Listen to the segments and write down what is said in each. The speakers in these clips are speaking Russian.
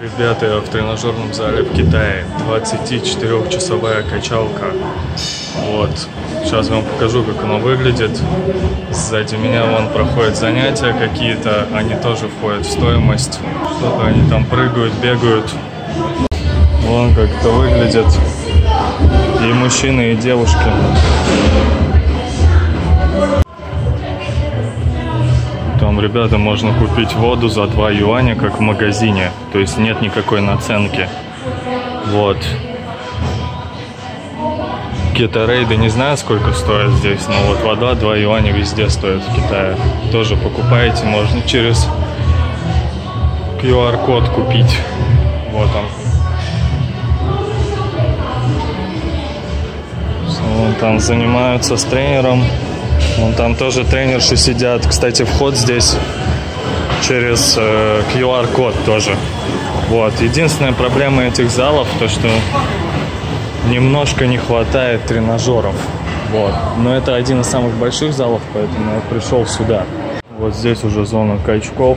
Ребята, я в тренажерном зале в Китае. 24-часовая качалка. Вот. Сейчас вам покажу, как оно выглядит. Сзади меня вон проходят занятия какие-то. Они тоже входят в стоимость. Что-то они там прыгают, бегают. Вон как это выглядит. И мужчины, и девушки. Там, ребята, можно купить воду за 2 юаня, как в магазине. То есть нет никакой наценки. Вот. Геторейды не знаю, сколько стоят здесь, но вот вода 2 юаня везде стоит в Китае. Тоже покупаете, можно через QR-код купить. Вот он. Вон там занимаются с тренером. Вон там тоже тренерши сидят. Кстати, вход здесь через QR-код тоже. Вот. Единственная проблема этих залов, то что немножко не хватает тренажеров. Вот. Но это один из самых больших залов, поэтому я пришел сюда. Вот здесь уже зона качков.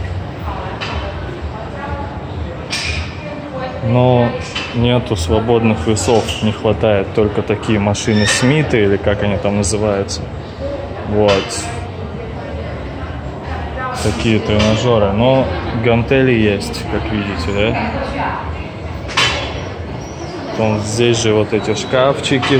Но нету свободных весов, не хватает только такие машины Смиты, или как они там называются. Вот. Такие тренажеры. Но гантели есть, как видите, да? Потом здесь же вот эти шкафчики.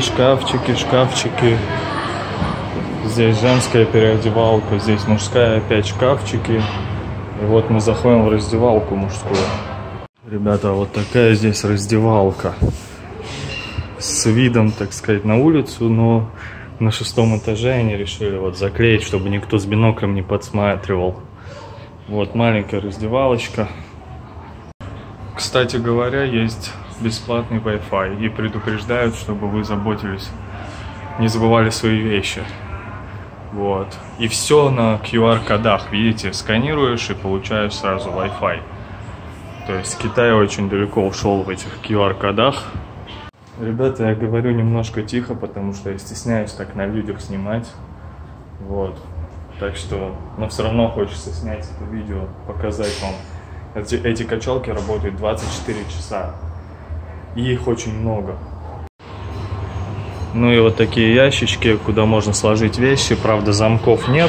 Здесь женская переодевалка, здесь мужская, опять шкафчики. И вот мы заходим в раздевалку мужскую. Ребята, вот такая здесь раздевалка. С видом, так сказать, на улицу, но на 6-м этаже они решили вот заклеить, чтобы никто с биноклем не подсматривал. Вот маленькая раздевалочка. Кстати говоря, есть бесплатный Wi-Fi и предупреждают, чтобы вы заботились, не забывали свои вещи. Вот. И все на QR-кодах, видите, сканируешь и получаешь сразу Wi-Fi. То есть Китай очень далеко ушел в этих QR-кодах. Ребята, я говорю немножко тихо, потому что я стесняюсь так на людях снимать. Вот. Так что, но все равно хочется снять это видео, показать вам. Эти качалки работают 24 часа. И их очень много. Ну и вот такие ящички, куда можно сложить вещи. Правда, замков нет.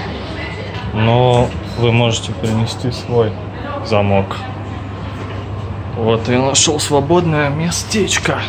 Но вы можете принести свой замок. Вот, я нашел свободное местечко.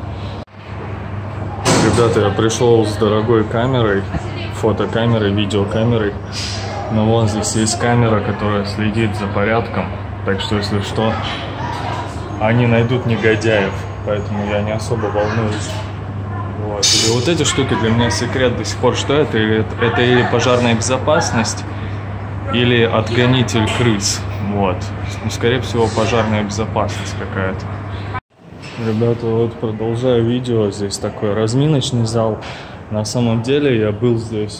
Ребята, я пришел с дорогой камерой, фотокамерой, видеокамерой. Но вон здесь есть камера, которая следит за порядком. Так что, если что, они найдут негодяев. Поэтому я не особо волнуюсь. Вот. И вот эти штуки для меня секрет до сих пор. Что это? Это или пожарная безопасность, или отгонитель крыс. Вот. Ну, скорее всего, пожарная безопасность какая-то. Ребята, вот продолжаю видео. Здесь такой разминочный зал. На самом деле я был здесь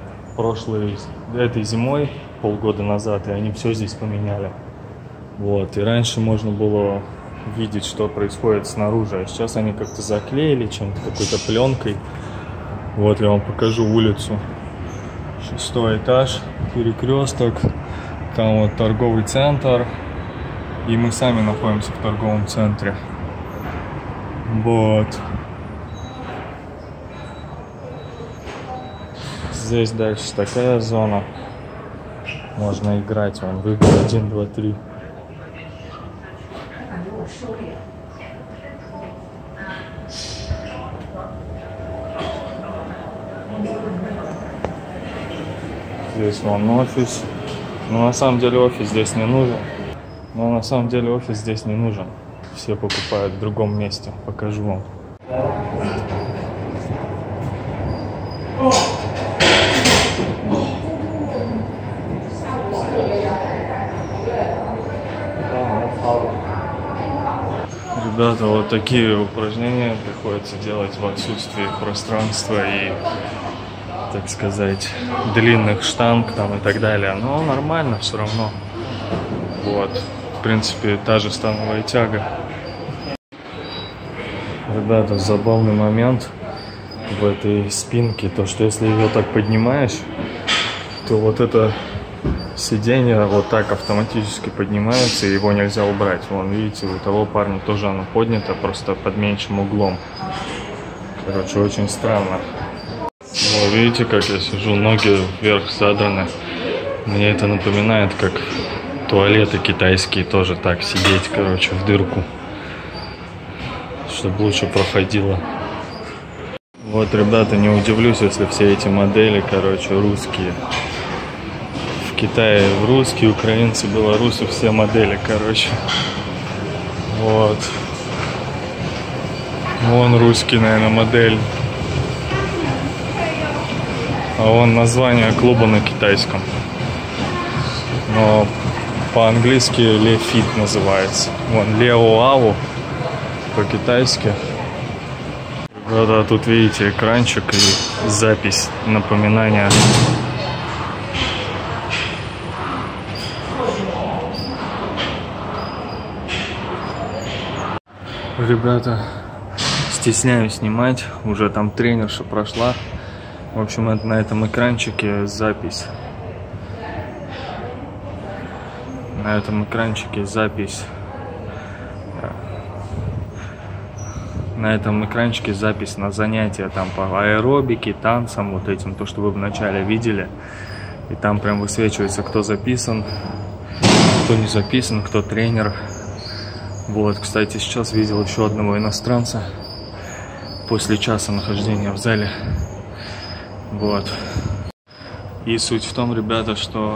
этой зимой, полгода назад, и они все здесь поменяли. Вот. И раньше можно было видеть, что происходит снаружи. А сейчас они как-то заклеили чем-то, какой-то пленкой. Вот, я вам покажу улицу. 6-й этаж, перекресток. Там вот торговый центр. И мы сами находимся в торговом центре. Вот. Здесь дальше такая зона. Можно играть. Вон, выбор 1, 2, 3. Здесь вон офис. Но на самом деле офис здесь не нужен. Все покупают в другом месте. Покажу вам. Ребята, вот такие упражнения приходится делать в отсутствии пространства и, так сказать, длинных штанг там и так далее. Но нормально все равно. Вот. В принципе, та же становая тяга. Ребята, забавный момент в этой спинке, то что если ее так поднимаешь, то вот эта сиденье вот так автоматически поднимается, и его нельзя убрать. Вон, видите, у того парня тоже оно поднято, просто под меньшим углом. Короче, очень странно. Вот, видите, как я сижу, ноги вверх задраны. Мне это напоминает, как туалеты китайские, тоже так сидеть, короче, в дырку, чтобы лучше проходило. Вот, ребята, не удивлюсь, если все эти модели, короче, русские. В Китае русские, украинцы, белорусы, все модели, короче. Вот. Вон русский, наверное, модель. А вон название клуба на китайском. Но по-английски Le Fit называется. Вон Леоау по-китайски. Да, тут видите экранчик и запись, напоминание. Ребята, стесняюсь снимать, уже там тренерша прошла. В общем, на этом экранчике запись. На этом экранчике запись. На этом экранчике запись на занятия там по аэробике, танцам, вот этим, то, что вы вначале видели. И там прям высвечивается, кто записан, кто не записан, кто тренер. Вот, кстати, сейчас видел еще одного иностранца после часа нахождения в зале. Вот. И суть в том, ребята, что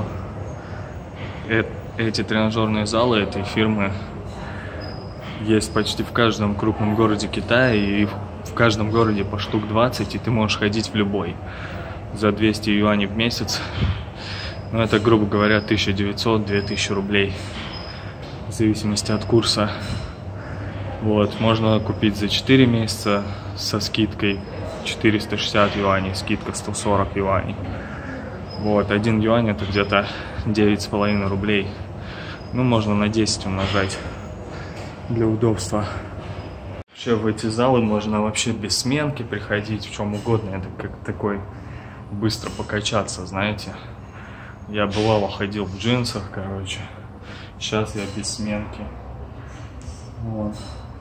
эти тренажерные залы этой фирмы есть почти в каждом крупном городе Китая, и в каждом городе по штук 20, и ты можешь ходить в любой за 200 юаней в месяц. Ну, это, грубо говоря, 1900-2000 рублей, в зависимости от курса. Вот, можно купить за 4 месяца со скидкой 460 юаней, скидка 140 юаней. Вот, 1 юань это где-то 9,5 рублей. Ну, можно на 10 умножать для удобства. Вообще в эти залы можно вообще без сменки приходить, в чем угодно. Это как такой быстро покачаться, знаете. Я бывало ходил в джинсах, короче. Сейчас я без сменки. Вот.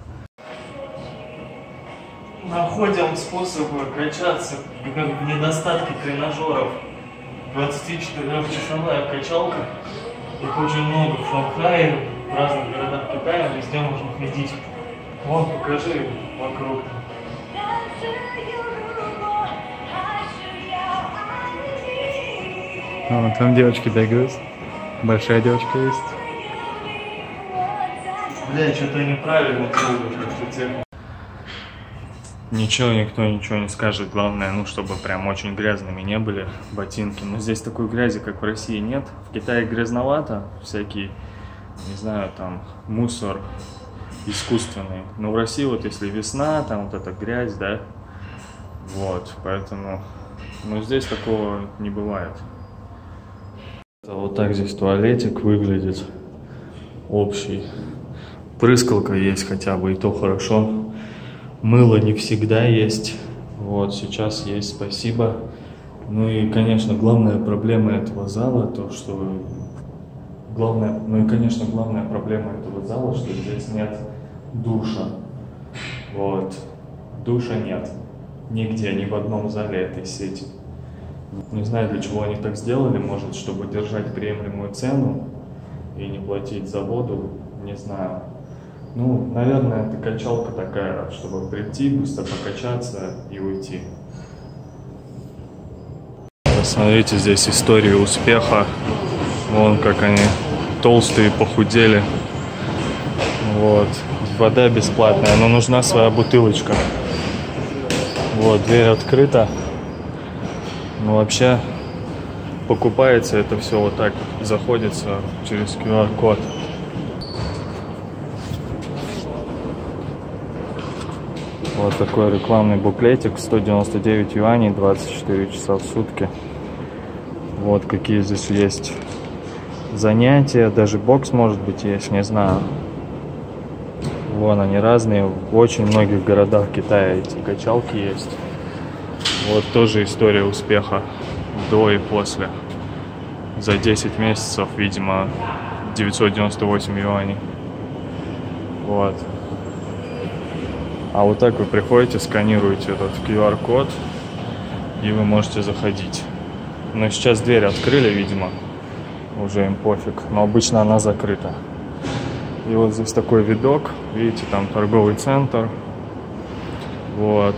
Находим способы качаться в недостатке тренажеров. 24-часовая качалка. Их очень много в Шанхае, в разных городах Китая, везде можно ходить. Вон, покажи вокруг. О, там девочки бегают. Большая девочка есть. Бля, что-то неправильно трогаю, как-то технику. Ничего, никто ничего не скажет. Главное, ну, чтобы прям очень грязными не были ботинки. Но здесь такой грязи, как в России, нет. В Китае грязновато, всякий, не знаю, там, мусор искусственный. Но в России вот если весна, там вот эта грязь, да, вот, поэтому, но здесь такого не бывает. Вот так здесь туалетик выглядит, общий. Прыскалка есть хотя бы, и то хорошо. Мыло не всегда есть. Вот, сейчас есть, спасибо. Ну и, конечно, главная проблема этого зала, то, что... Главная проблема этого зала, что здесь нет душа. Вот. Душа нет. Нигде, ни в одном зале этой сети. Не знаю, для чего они так сделали. Может, чтобы держать приемлемую цену и не платить за воду. Не знаю. Ну, наверное, это качалка такая, чтобы прийти, быстро покачаться и уйти. Посмотрите, здесь история успеха. Вон как они толстые, похудели. Вот. Вода бесплатная, но нужна своя бутылочка. Вот, дверь открыта. Но вообще покупается это все вот так. Заходится через QR-код. Вот такой рекламный буклетик, 199 юаней, 24 часа в сутки. Вот какие здесь есть занятия, даже бокс может быть есть, не знаю. Вон они разные, в очень многих городах Китая эти качалки есть. Вот тоже история успеха до и после. за 10 месяцев, видимо, 998 юаней. Вот. А вот так вы приходите, сканируете этот QR-код, и вы можете заходить. Но сейчас дверь открыли, видимо, уже им пофиг, но обычно она закрыта. И вот здесь такой видок, видите, там торговый центр. Вот.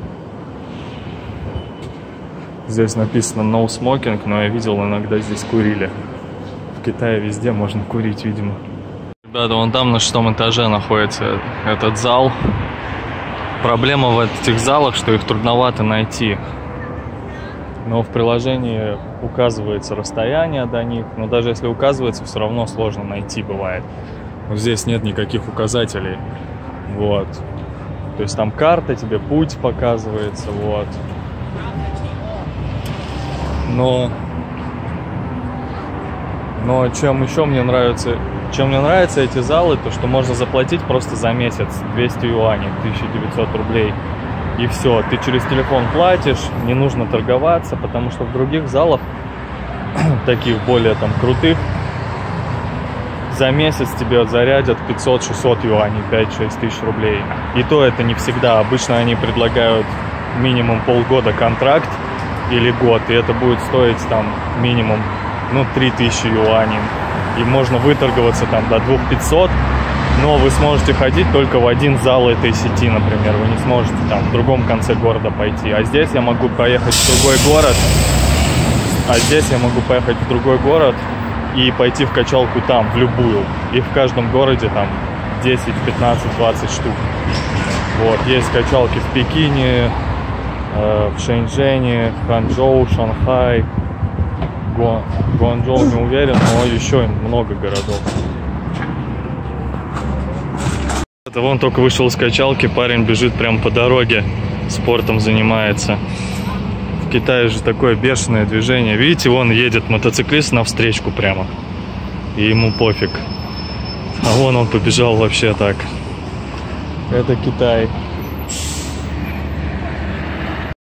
Здесь написано no smoking, но я видел, иногда здесь курили. В Китае везде можно курить, видимо. Ребята, вон там на 6-м этаже находится этот зал. Проблема в этих залах, что их трудновато найти. Но в приложении указывается расстояние до них. Но даже если указывается, все равно сложно найти бывает. Вот здесь нет никаких указателей. Вот. То есть там карта, тебе путь показывается. Вот. Но чем еще мне нравится, эти залы, то что можно заплатить просто за месяц 200 юаней, 1900 рублей. И все, ты через телефон платишь, не нужно торговаться, потому что в других залах, таких более там крутых, за месяц тебе зарядят 500-600 юаней, 5-6 тысяч рублей. И то это не всегда, обычно они предлагают минимум полгода контракт или год, и это будет стоить там минимум 3000 юаней. И можно выторговаться там до 2500, но вы сможете ходить только в один зал этой сети, например. Вы не сможете там в другом конце города пойти. А здесь я могу поехать в другой город. И пойти в качалку там, в любую. И в каждом городе там 10, 15, 20 штук. Вот, есть качалки в Пекине, в Шэньчжэне, Ханчжоу, Шанхай, Гуанчжоу не уверен, но еще много городов. Это вон только вышел из качалки, парень бежит прямо по дороге, спортом занимается. В Китае же такое бешеное движение. Видите, вон едет мотоциклист навстречку прямо. И ему пофиг. А вон он побежал вообще так. Это Китай.